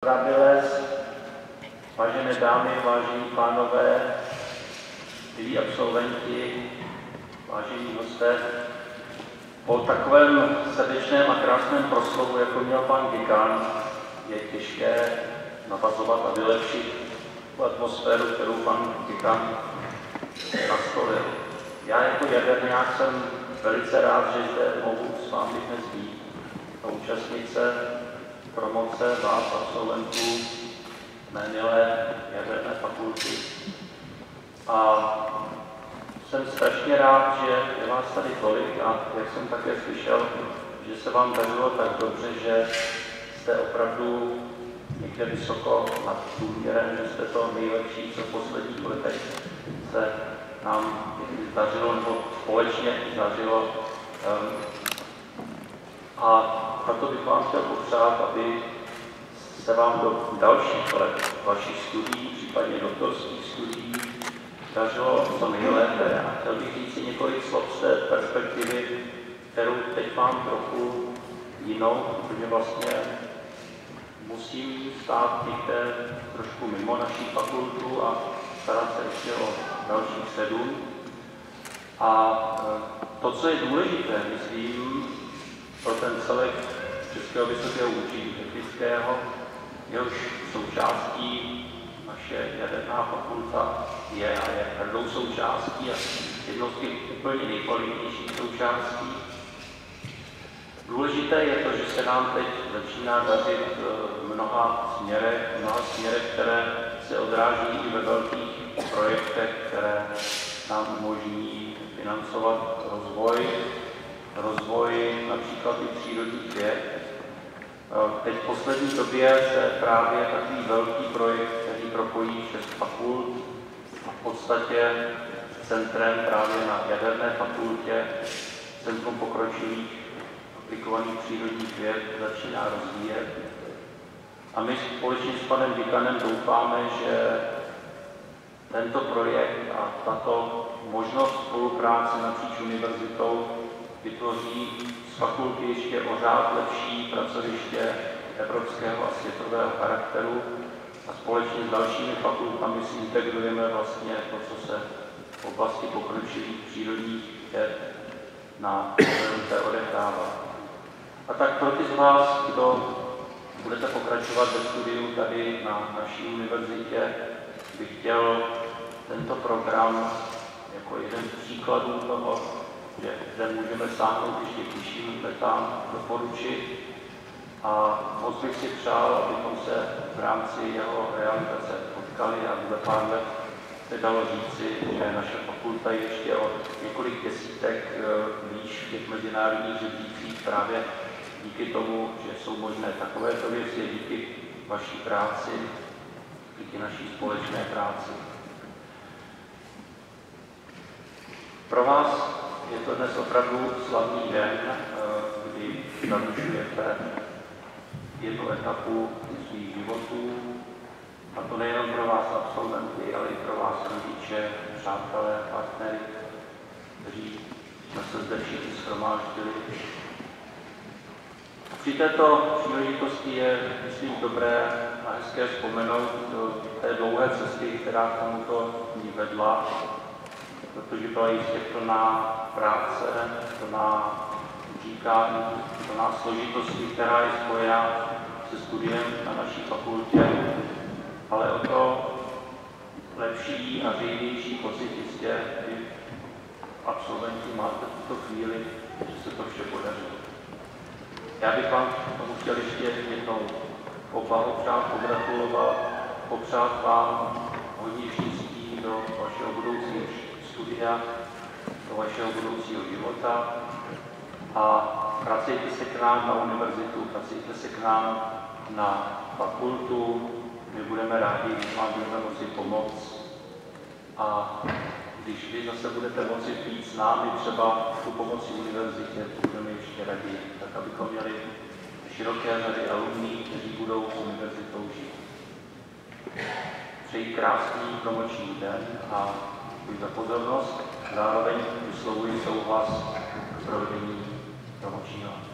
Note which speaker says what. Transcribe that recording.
Speaker 1: Gabiles, vážené dámy, vážení pánové, milí absolventi, vážení hosté, po takovém srdečném a krásném proslovu, jako měl pan děkan, je těžké navazovat a vylepšit tu atmosféru, kterou pan děkan nastolil. Já jako jaderňák jsem velice rád, že zde mohu s vámi dnes být a účastnit se promoce vás, absolventů mé milé jaderné fakulty. A jsem strašně rád, že je vás tady tolik a jak jsem také slyšel, že se vám dařilo tak dobře, že jste opravdu někde vysoko nad průměrem, že jste to nejlepší, co v posledních letech se nám zdařilo, nebo společně zdařilo. A proto bych vám chtěl popřát, aby se vám do dalších let vašich studií, případně doktorských studií, dařilo co nejlépe. A chtěl bych říct si několik slov z té perspektivy, kterou teď mám trochu jinou, protože vlastně musím stát někde trošku mimo naší fakultu a starat se ještě o dalších 7. A to, co je důležité, myslím, pro ten celek Českého vysokého učení technického, jehož součástí naše jaderná fakulta je a je hrdou součástí a jednou z těch úplně nejkvalitnějších součástí. Důležité je to, že se nám teď začíná dařit v mnoha směrech, které se odráží i ve velkých projektech, které nám umožní financovat rozvoj například i přírodních věd. Teď v poslední době se právě takový velký projekt, který propojí 6 fakult a v podstatě centrem právě na jaderné fakultě, Centrum pokročilých aplikovaných přírodních věd, začíná rozvíjet. A my společně s panem děkanem doufáme, že tento projekt a tato možnost spolupráce napříč univerzitou vytvoří z fakulty ještě o řád lepší pracoviště evropského a světového charakteru a společně s dalšími fakultami si integrujeme vlastně to, co se v oblasti pokročilých přírodních věd na univerzitě odehrává. A tak pro ty z vás, kdo budete pokračovat ve studiu tady na naší univerzitě, bych chtěl tento program jako jeden z příkladů toho, že zde můžeme sáhnout ještě k vyšším letám, doporučit. A moc bych si přál, abychom se v rámci jeho realizace potkali a za pár let se dalo říci, že naše fakulta je ještě o několik desítek výš v těch mezinárodních žebříčcích právě díky tomu, že jsou možné takovéto věci, díky vaší práci, díky naší společné práci. Pro vás je to dnes opravdu slavný den, kdy završujete jednu etapu svých životů, a to nejen pro vás absolventy, ale i pro vás rodiče, přátelé, partnery, kteří jsme se zde všichni shromáždili. Při této příležitosti je, myslím, dobré a hezké vzpomenout do té dlouhé cesty, která k tomuto ní vedla, protože byla jistě plná práce, plná říkání, plná složitosti, která je spojená se studiem na naší fakultě, ale o to lepší ařejvější pocit jistě i absolventi máte v tuto chvíli, že se to vše podařilo. Já bych vám tomu chtěl ještě jednou poblahopřát, pogratulovat, popřát vám hodně štěstí do vašeho budoucího studia, do vašeho budoucího života a pracujte se k nám na univerzitu, pracujte se k nám na fakultu, my budeme rádi, když vám budeme moci pomoct a když vy zase budete moci být s námi třeba tu pomoci univerzitě, to budeme ještě raději, tak abychom měli široké řady alumní, kteří budou univerzitou žít. Přeji krásný promoční den a děkuji za pozornost. Zároveň vyslovuji souhlas k provedení promočního